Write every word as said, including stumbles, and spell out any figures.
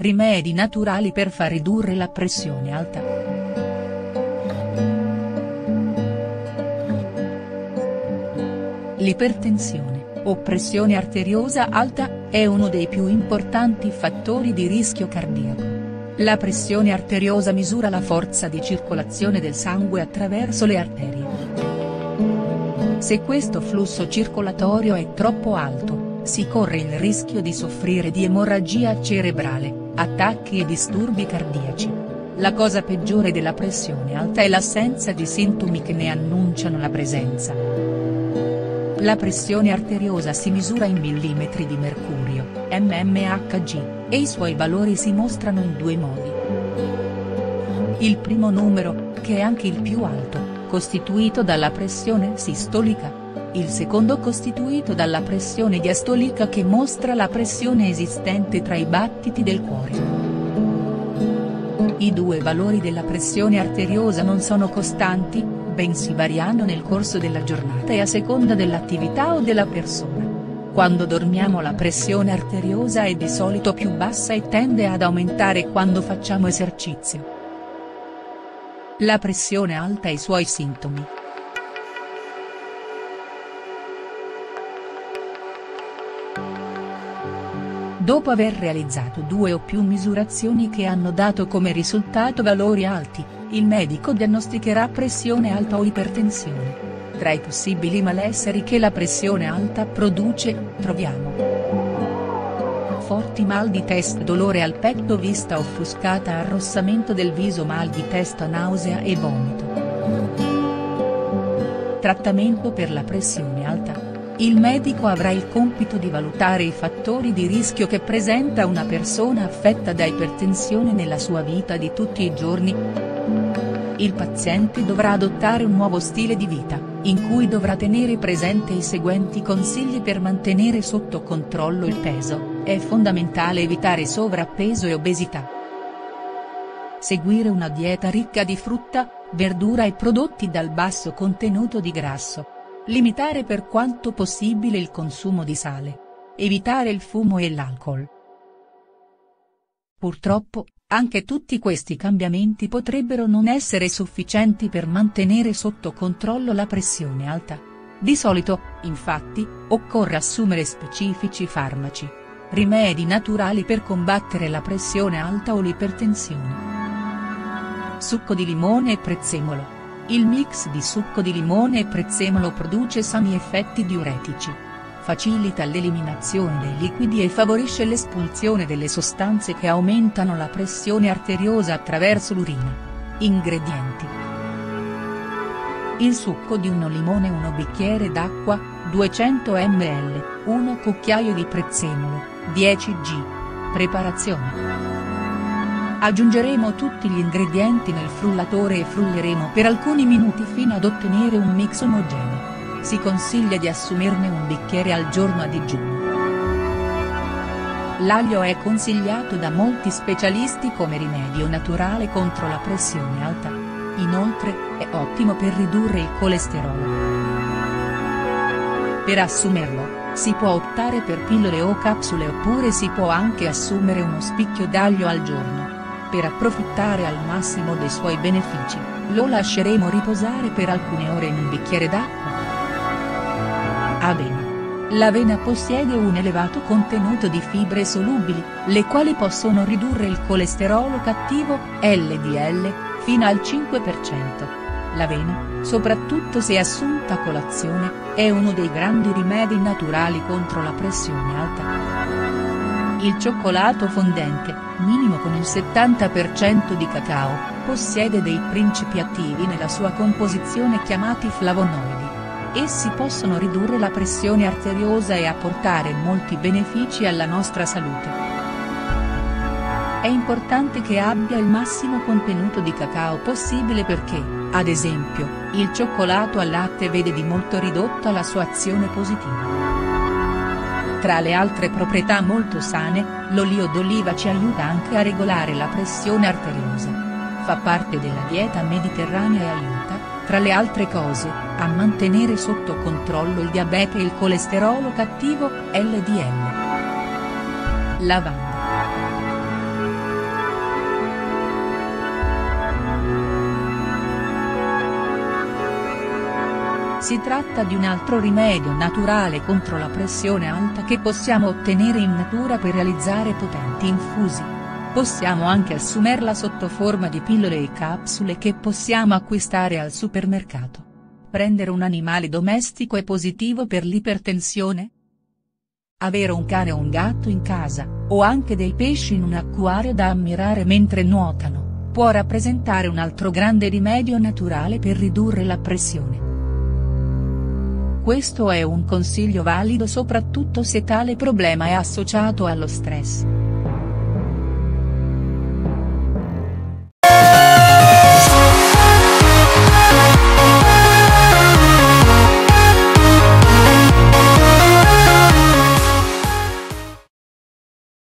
rimedi naturali per far ridurre la pressione alta. L'ipertensione, o pressione arteriosa alta, è uno dei più importanti fattori di rischio cardiaco. La pressione arteriosa misura la forza di circolazione del sangue attraverso le arterie. Se questo flusso circolatorio è troppo alto, si corre il rischio di soffrire di emorragia cerebrale, attacchi e disturbi cardiaci. La cosa peggiore della pressione alta è l'assenza di sintomi che ne annunciano la presenza. La pressione arteriosa si misura in millimetri di mercurio, mmHg, e i suoi valori si mostrano in due modi. Il primo numero, che è anche il più alto, costituito dalla pressione sistolica. Il secondo costituito dalla pressione diastolica che mostra la pressione esistente tra i battiti del cuore. I due valori della pressione arteriosa non sono costanti, bensì variano nel corso della giornata e a seconda dell'attività o della persona. Quando dormiamo la pressione arteriosa è di solito più bassa e tende ad aumentare quando facciamo esercizio. La pressione alta e i suoi sintomi. Dopo aver realizzato due o più misurazioni che hanno dato come risultato valori alti, il medico diagnosticherà pressione alta o ipertensione. Tra i possibili malesseri che la pressione alta produce, troviamo forti mal di testa, dolore al petto, vista offuscata, arrossamento del viso, mal di testa, nausea e vomito. Trattamento per la pressione alta. Il medico avrà il compito di valutare i fattori di rischio che presenta una persona affetta da ipertensione nella sua vita di tutti i giorni. Il paziente dovrà adottare un nuovo stile di vita, in cui dovrà tenere presente i seguenti consigli per mantenere sotto controllo il peso. È fondamentale evitare sovrappeso e obesità. Seguire una dieta ricca di frutta, verdura e prodotti dal basso contenuto di grasso. Limitare per quanto possibile il consumo di sale. Evitare il fumo e l'alcol. Purtroppo, anche tutti questi cambiamenti potrebbero non essere sufficienti per mantenere sotto controllo la pressione alta. Di solito, infatti, occorre assumere specifici farmaci, rimedi naturali per combattere la pressione alta o l'ipertensione. Succo di limone e prezzemolo. Il mix di succo di limone e prezzemolo produce sani effetti diuretici. Facilita l'eliminazione dei liquidi e favorisce l'espulsione delle sostanze che aumentano la pressione arteriosa attraverso l'urina. Ingredienti: il succo di uno limone, uno bicchiere d'acqua, duecento millilitri, uno cucchiaio di prezzemolo, dieci grammi. Preparazione: aggiungeremo tutti gli ingredienti nel frullatore e frulleremo per alcuni minuti fino ad ottenere un mix omogeneo. Si consiglia di assumerne un bicchiere al giorno a digiuno. L'aglio è consigliato da molti specialisti come rimedio naturale contro la pressione alta. Inoltre, è ottimo per ridurre il colesterolo. Per assumerlo, si può optare per pillole o capsule oppure si può anche assumere uno spicchio d'aglio al giorno. Per approfittare al massimo dei suoi benefici, lo lasceremo riposare per alcune ore in un bicchiere d'acqua. Avena. L'avena possiede un elevato contenuto di fibre solubili, le quali possono ridurre il colesterolo cattivo, L D L, fino al cinque per cento. L'avena, soprattutto se assunta a colazione, è uno dei grandi rimedi naturali contro la pressione alta. Il cioccolato fondente, minimo con il settanta per cento di cacao, possiede dei principi attivi nella sua composizione chiamati flavonoidi. Essi possono ridurre la pressione arteriosa e apportare molti benefici alla nostra salute. È importante che abbia il massimo contenuto di cacao possibile perché, ad esempio, il cioccolato al latte vede di molto ridotta la sua azione positiva. Tra le altre proprietà molto sane, l'olio d'oliva ci aiuta anche a regolare la pressione arteriosa. Fa parte della dieta mediterranea e aiuta, tra le altre cose, a mantenere sotto controllo il diabete e il colesterolo cattivo, L D L. Lavanda. Si tratta di un altro rimedio naturale contro la pressione alta che possiamo ottenere in natura per realizzare potenti infusi. Possiamo anche assumerla sotto forma di pillole e capsule che possiamo acquistare al supermercato. Prendere un animale domestico è positivo per l'ipertensione? Avere un cane o un gatto in casa, o anche dei pesci in un acquario da ammirare mentre nuotano, può rappresentare un altro grande rimedio naturale per ridurre la pressione. Questo è un consiglio valido soprattutto se tale problema è associato allo stress.